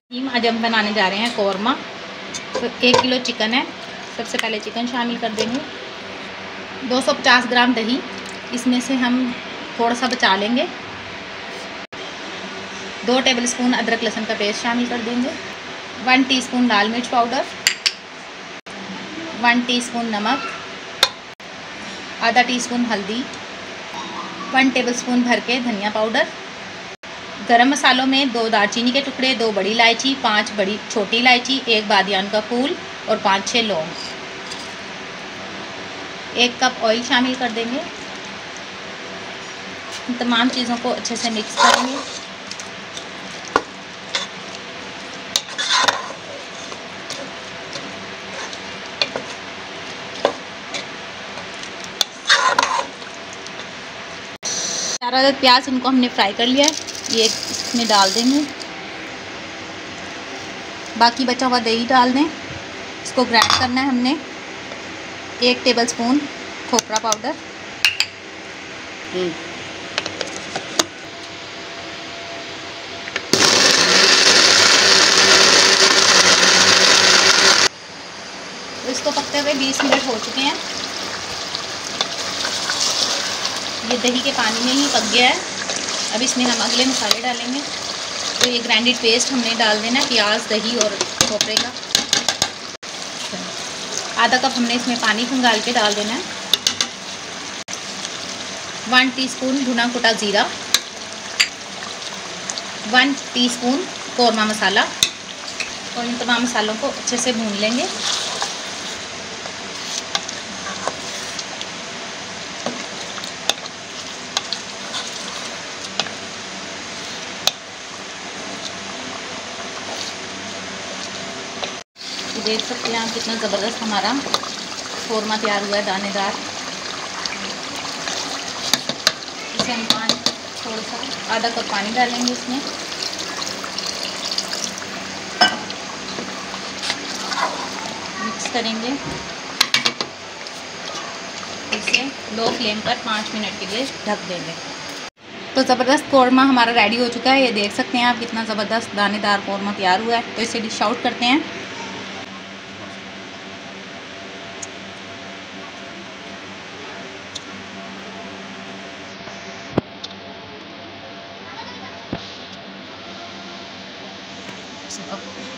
आज हम बनाने जा रहे हैं कौरमा। तो 1 किलो चिकन है। सबसे पहले चिकन शामिल कर देंगे। 250 ग्राम दही, इसमें से हम थोड़ा सा बचा लेंगे। 2 टेबलस्पून अदरक लहसुन का पेस्ट शामिल कर देंगे। 1 टीस्पून लाल मिर्च पाउडर, 1 टीस्पून नमक, आधा टीस्पून हल्दी, 1 टेबलस्पून भर के धनिया पाउडर। गरम मसालों में 2 दालचीनी के टुकड़े, 2 बड़ी इलायची, 5 बड़ी छोटी इलायची, 1 बादियान का फूल और 5-6 लौंग। 1 कप ऑयल शामिल कर देंगे। इन तमाम चीज़ों को अच्छे से मिक्स करेंगे। चार प्याज, इनको हमने फ्राई कर लिया है, ये इसमें डाल देंगे। बाकी बचा हुआ दही डाल दें। इसको ग्राइंड करना है हमने। 1 टेबलस्पून खोपरा पाउडर, इसको पकते हुए 20 मिनट हो चुके हैं। ये दही के पानी में ही पक गया है। अब इसमें हम अगले मसाले डालेंगे। तो ये ग्राइंडेड पेस्ट हमने डाल देना है, प्याज, दही और खोपरे का। आधा कप हमने इसमें पानी खंगाल के डाल देना है। 1 टीस्पून भुना कुटा ज़ीरा, 1 टीस्पून कौरमा मसाला, और इन तमाम मसालों को अच्छे से भून लेंगे। देख सकते हैं आप कितना ज़बरदस्त हमारा कौरमा तैयार हुआ है, दानेदार। इसे हम थोड़ा सा आधा कप पानी डालेंगे इसमें। मिक्स करेंगे। इसे लो फ्लेम पर 5 मिनट के लिए ढक देंगे। तो ज़बरदस्त कौरमा हमारा रेडी हो चुका है। ये देख सकते हैं आप कितना ज़बरदस्त दानेदार कौरमा तैयार हुआ है। तो इसे डिश आउट करते हैं। So